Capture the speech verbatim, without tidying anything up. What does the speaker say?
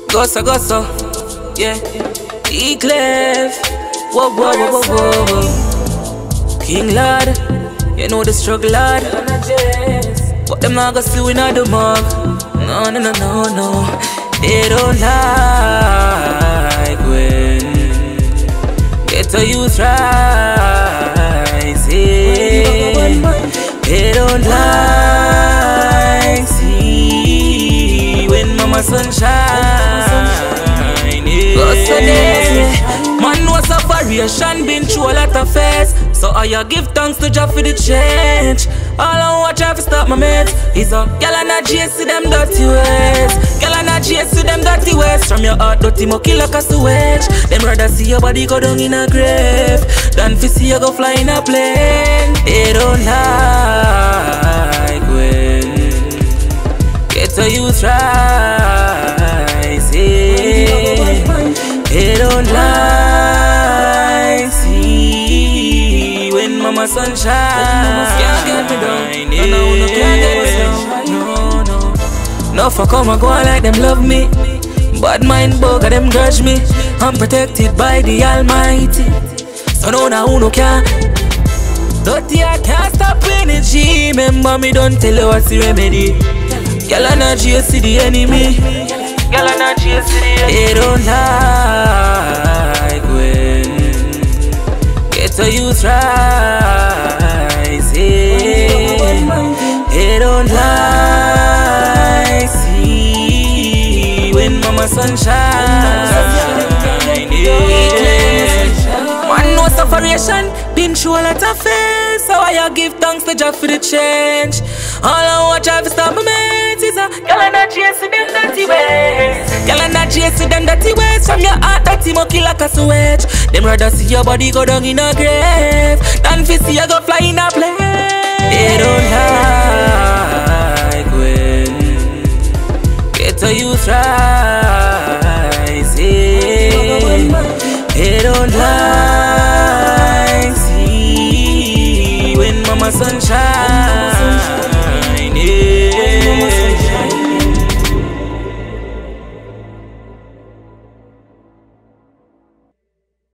Gossa, gossa, yeah. E-Clef, whoa, whoa, whoa, whoa, whoa. King Lord, you know the struggle, Lord. But them not gonna see we not the mug. No, no, no, no, no. They don't like when get a youth rising. They don't like see when mama sunshine. Man was a variation, been through a lot of phase. So I give thanks to Jah for the change. All I watch out to stop my mates is a girl and a J C them dirty ways. Girl and a J C them dirty ways. From your heart dirty mo kill like a sewage. Them rather see your body go down in a grave than to see you go fly in a plane. They don't like when get a youth rising. They don't like see when mama sunshine. Can't get me down. No, no, no, can't get me down. No, no. No for come and go on like them love me. Bad mind bugger them grudge me. I'm protected by the Almighty. So no, no, no can't. Dirty I can't stop energy. Remember me don't tell you what's the remedy. Girl and a J C the enemy. Girl and a J C the enemy. They don't like when get a youth rising. They don't like see when mama sunshine. Man no separation, been through a lot of phase. So I give thanks to Jah for the change. All I watch out to stop my mates is a girl and a J C them dirty ways. Girl and a J C them dirty ways. From your heart dirty mo kill like a sewage. Them rather see your body go down in a grave than to see you go fly in a plane. They don't like when get a youth rising. They don't like see when mama sunshine.